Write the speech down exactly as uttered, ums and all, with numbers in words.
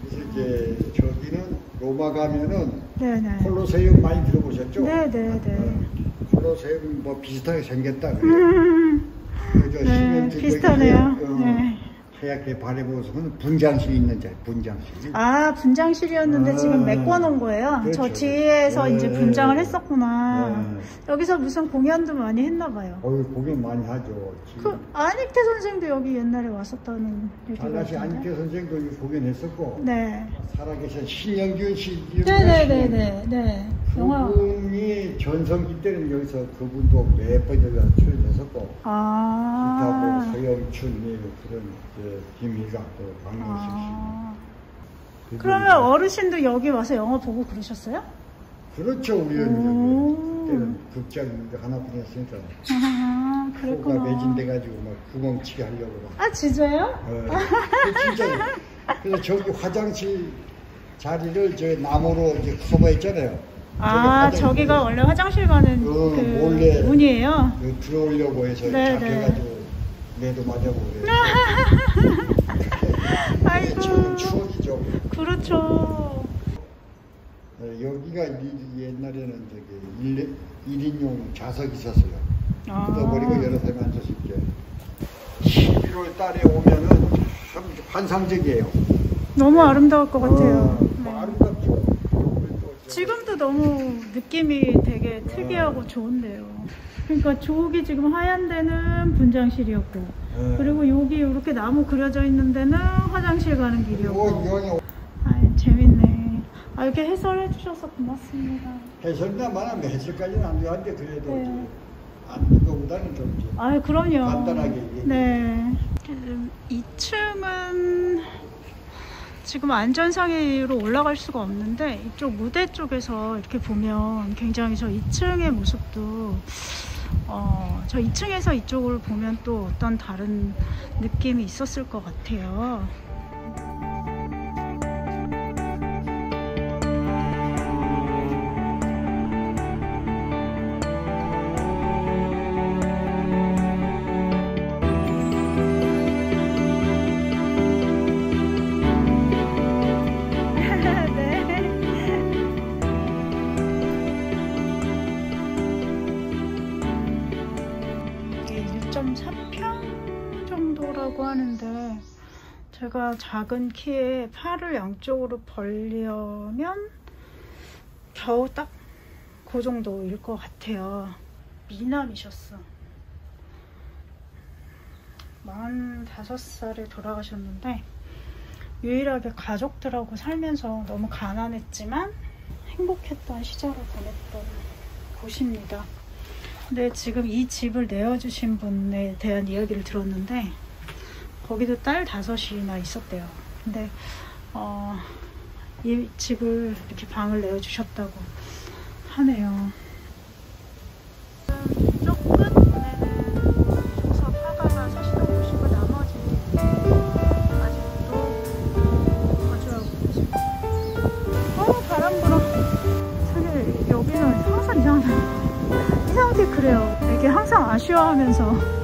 그래서 이제 저기는 로마 가면은 네네. 콜로세움 많이 들어보셨죠? 네네네. 콜로세움 뭐 비슷하게 생겼다 그래요. 음, 그저 네, 시멘트 비슷하네요. 어, 네. 하얗게 바래보고서는 분장실이 있는 자 분장실. 아, 분장실이었는데 아, 지금 메꿔놓은 거예요? 그렇죠. 저 뒤에서 네, 이제 분장을 했었구나. 네. 여기서 무슨 공연도 많이 했나봐요. 거기 공연 많이 하죠. 그, 안익태 선생도 여기 옛날에 왔었다는 얘기가 달라시 있던데. 안익태 선생도 여기 공연했었고, 네. 살아계신 신영균 씨, 네네네네. 네. 영화. 그분이 전성기 때는 여기서 그분도 몇 번 여기서 출연했었고, 아. 기타고 서영춘 그런 그 김희가 또 박명식 씨. 아. 그분이 그러면 어르신도 여기 와서 영화 보고 그러셨어요? 그렇죠. 우리는 오. 여기 그때는 극장 하나뿐이었으니까 아, 표가 그랬구나. 매진돼가지고 막 구멍치기 하려고 막. 아, 진짜요? 네. 진짜. 그래서 저기 화장실 자리를 저 나무로 이제 커버했잖아요. 아, 저기 저기가 원래 화장실 가는 어, 그 몰래 문이에요? 그 들어오려고 해서 네, 잡혀가지고 매도 맞아보고 그래요. 아이고. 지금 추억이죠. 그렇죠. 네, 여기가 이- 옛날에는 저기 일, 일인용 좌석이 있었어요. 아. 뜯어버리고 여러 사람이 앉을 수 있게. 십일월 달에 오면은 참 환상적이에요. 너무 아름다울 것 같아요. 어, 네. 아름답죠. 지금도 너무 느낌이 되게 특이하고 좋은데요. 그러니까 저기 지금 하얀 데는 분장실이었고, 네. 그리고 여기 이렇게 나무 그려져 있는 데는 화장실 가는 그리고 길이었고. 이왕에 아, 재밌네. 아, 이렇게 해설해 주셔서 고맙습니다. 해설나 말하면 해설까지는 안 좋아한데 그래도 네. 안 거보다는 좀 이제 아, 그럼요. 간단하게 얘기해. 네. 이 층은 지금 안전상의로 올라갈 수가 없는데 이쪽 무대 쪽에서 이렇게 보면 굉장히 저 이 층의 모습도 어, 저 이 층에서 이쪽을 보면 또 어떤 다른 느낌이 있었을 것 같아요. 일 점 삼 평 정도라고 하는데 제가 작은 키에 팔을 양쪽으로 벌리려면 겨우 딱 그 정도일 것 같아요. 미남이셨어. 마흔다섯 살에 돌아가셨는데 유일하게 가족들하고 살면서 너무 가난했지만 행복했던 시절을 보냈던 곳입니다. 근데 지금 이 집을 내어주신 분에 대한 이야기를 들었는데 거기도 딸 다섯이나 있었대요. 근데 어, 이 집을 이렇게 방을 내어주셨다고 하네요. 이쪽 끝문에는 조섭 화가가 사시던 곳이고 나머지 아직도 거주하고 계십니다. 어, 바람 불어. 사실 여기는 항상 이상하다. 이상하게 그래요. 되게 항상 아쉬워하면서